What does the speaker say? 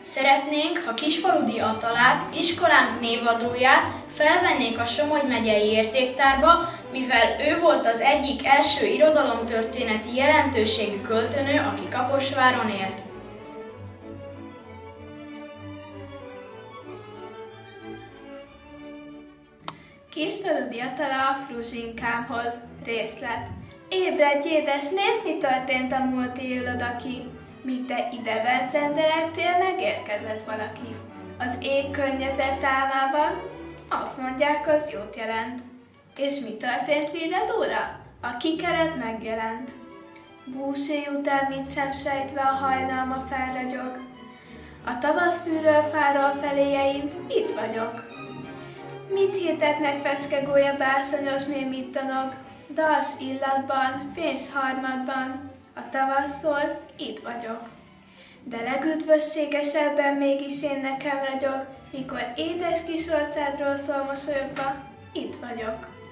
Szeretnénk, ha Kisfaludy Atalát, iskolánk névadóját felvennék a Somogy megyei értéktárba, mivel ő volt az egyik első irodalomtörténeti jelentőségű költőnő, aki Kaposváron élt. Kisfaludy Atala a Fruzsinkámhoz. Részlet. Ébredj, édes, nézd, mi történt a múlt él odaki. Míg te ide benzendelegtél, megérkezett valaki. Az ég könnyezett álmában, azt mondják, az jót jelent. És mi történt Villadóra? A kikelet megjelent. Búséj után mit sem sejtve a hajnalma felragyog. A tavaszfűről fáról feléjeint, itt vagyok. Mit hirdetnek fecskególya bársonyos mély mit tanog? Dals illatban, fénys harmadban, a tavasz szól, itt vagyok. De legüdvösségesebben mégis én nekem ragyog, mikor édes kis orcádról szól mosolyogva, itt vagyok.